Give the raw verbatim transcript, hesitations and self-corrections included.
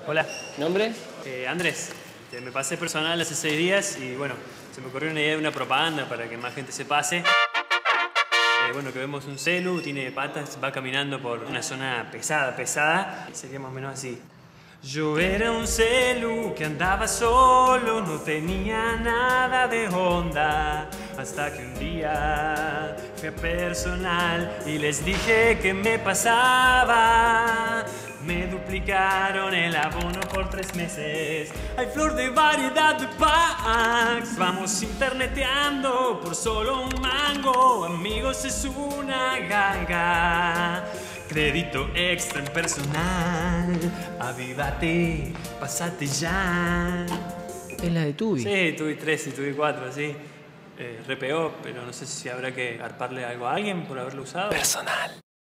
Hola. ¿Nombre? Eh, Andrés. Eh, me pasé personal hace seis días y bueno, se me ocurrió una idea de una propaganda para que más gente se pase. Eh, bueno, que vemos un celu, tiene patas, va caminando por una zona pesada, pesada. Y sería más o menos así. Yo era un celu que andaba solo, no tenía nada de onda. Hasta que un día fui a personal y les dije que me pasaba. Me duplicaron el abono por tres meses. Hay flor de variedad de packs. Vamos interneteando por solo un mango. Amigos, es una ganga. Crédito extra en personal. Avívate, pásate ya. Es la de Tubi. Sí, tuve tres y tuve cuatro, sí. Eh, re pegó, pero no sé si habrá que arparle algo a alguien por haberlo usado. Personal.